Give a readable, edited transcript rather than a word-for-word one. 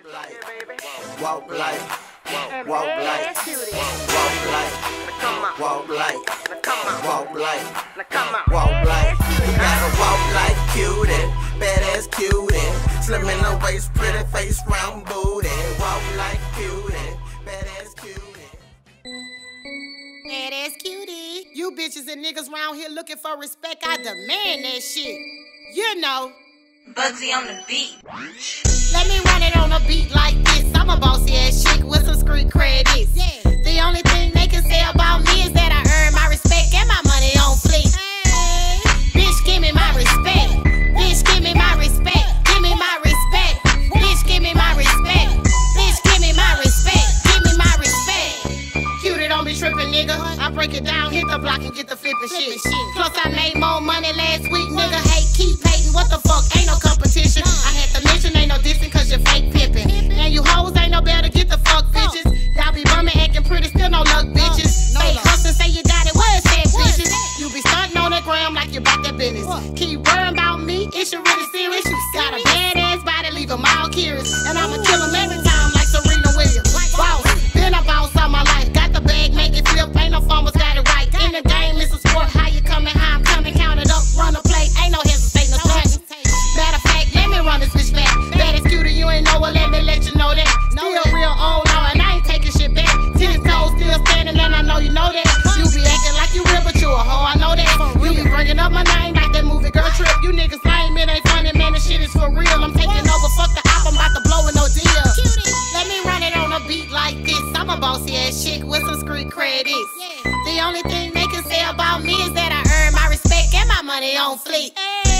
walk like, walk like, walk like, walk like, walk like, walk like. You gotta walk like cutie, badass cutie, slim in the waist, pretty face, round booty. Walk like cutie, badass cutie. Badass cutie. You bitches and niggas round here looking for respect, I demand that shit. You know. Bugsy on the beat. Let me run it on a beat like this. I'm a bossy ass chick with some street credits. The only thing they can say about me is that I earn my respect and my money on fleek. Bitch, give me my respect. Bitch, give me my respect. Give me my respect. Bitch, give me my respect. Bitch, give me my respect. Give me my respect. Cutie, don't be tripping, nigga. I break it down, hit the block and get the flipping shit. Plus, I made more money last week, nigga. Hate, keep hating. What the fuck? Ain't no competition. I had to mention, ain't no dissing cause you're fake pimping. And you hoes ain't no better, get the fuck, bitches. Y'all be bumming, acting pretty, still no luck, bitches. Fake hustle, say you got it, where's that, bitches? You be stunting on that gram like you bout that business. Keep worrying about me, it's you really serious. You got a badass body, leave them all curious. And I'ma kill them every time like Serena Williams. Wow, been a boss all my life. Got the bag, make it flip, ain't no farmers got it right. In the game, it's a sport, how you coming, how I'm coming, count it up, run a play, ain't no hesitating, no stunting. Matter of fact, let me run this bitch back. BaddAzzCutie, you ain't know what, let me let you know that. Still real old now, and I ain't taking shit back. 10 toes still standing, and I know you know that. You be acting like you real, but you a hoe, I know that. You be bringing up my name like that movie Girl Trip. You niggas lame, it ain't funny, man, this shit is for real. I'm taking over, fuck the op, I'm about to blow in no deal. Let me run it on a beat like this. I'm a bossy ass chick with some street credits. The only thing they can say about me is that I earn my respect and my money on fleek.